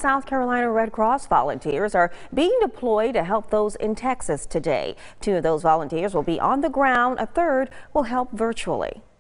South Carolina Red Cross volunteers are being deployed to help those in Texas today. 2 of those volunteers will be on the ground. A third will help virtually.